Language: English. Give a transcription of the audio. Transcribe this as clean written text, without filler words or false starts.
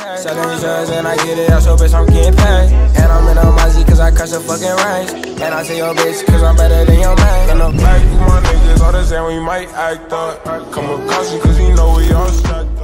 paid. Selling drugs and I get it out, so bitch, I'm getting paid. And I'm in a Mozzie cause I crush the fucking range. And I tell your bitch cause I'm better than your man. In the back with my niggas, all the same, we might act up. Come with caution cause we know we all strapped up.